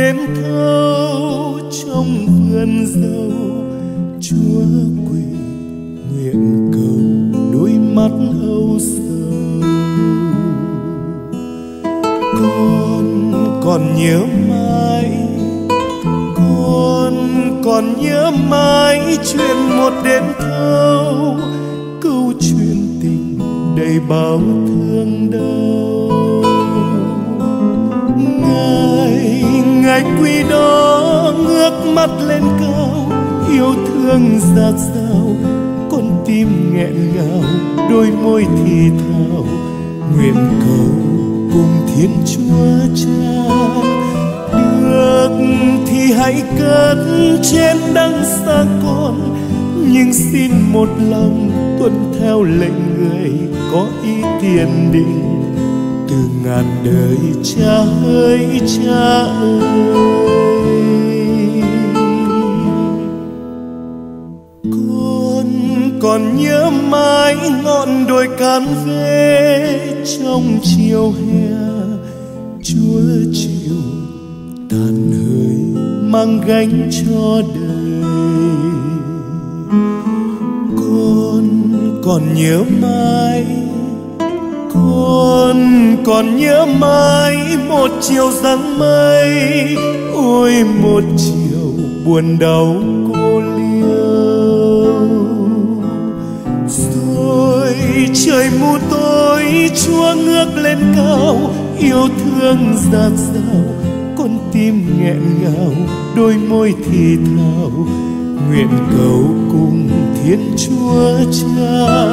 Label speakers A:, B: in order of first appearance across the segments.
A: đêm thâu trong vườn dâu, Chúa quỳ nguyện cầu đôi mắt âu sầu. Con còn nhớ mãi, con còn nhớ mãi chuyện một đêm thâu, câu chuyện tình đầy bao thương đau. Ngày quy đó ngước mắt lên cao, yêu thương dạt dào, con tim nghẹn ngào, đôi môi thì thào nguyện cầu cùng Thiên Chúa Cha. Được thì hãy cất trên đăng xa con, nhưng xin một lòng tuân theo lệnh người có ý tiền định. Từ ngàn đời Cha ơi Cha ơi, con còn nhớ mãi ngọn đồi Can Vê trong chiều hè. Chúa chịu tàn hơi mang gánh cho đời. Con còn nhớ mãi, con còn nhớ mãi một chiều giăng mây, ôi một chiều buồn đau cô liêu. Rồi trời mù tối Chúa ngước lên cao, yêu thương dạt dào, con tim nghẹn ngào, đôi môi thì thào nguyện cầu cùng Thiên Chúa Cha.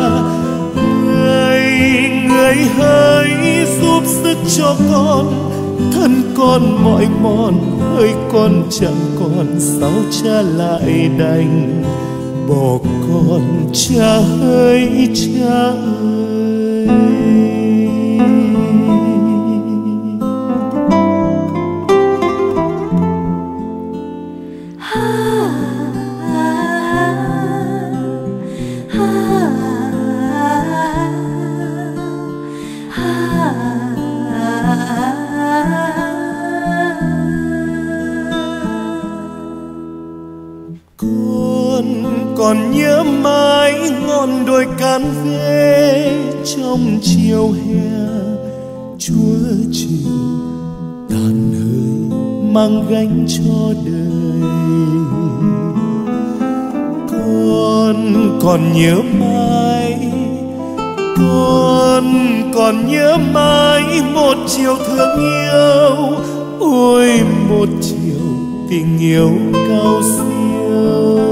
A: Người hỡi giúp sức cho con, thân con mỏi mòn, ơi con chẳng còn sao Cha lại đành bỏ con. Cha ơi Cha ơi. Còn nhớ mãi ngọn đồi Can Vê trong chiều hè. Chúa chịu tàn hơi mang gánh cho đời. Con còn nhớ mãi, con còn nhớ mãi một chiều thương yêu, ôi một chiều tình yêu cao siêu.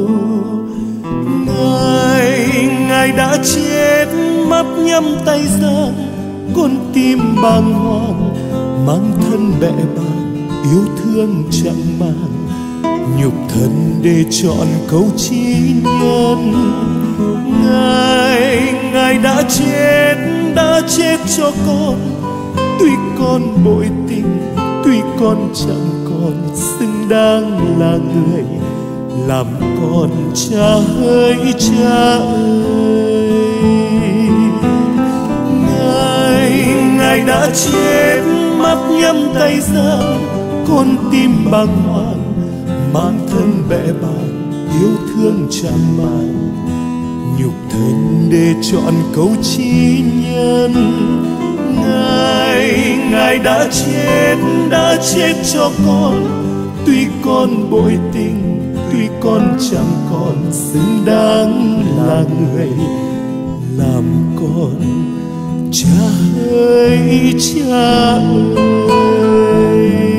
A: Ngài đã chết mắt nhắm tay giang, con tim bàng hoàng mang thân bẽ bàng, yêu thương chẳng màng nhục thân để chọn câu chí nhân. Ngài đã chết cho con, tuy con bội tình, tuy con chẳng còn xứng đáng là người làm con. Cha ơi Cha ơi, Ngài đã chết mắt nhắm tay giang, con tim bàng hoàng mang thân bẽ bàng, yêu thương chẳng màng nhục thân để chọn câu chí nhân. Ngài đã chết cho con, tuy con bội tình, tuy con chẳng còn xứng đáng là người làm con. Cha ơi Cha ơi.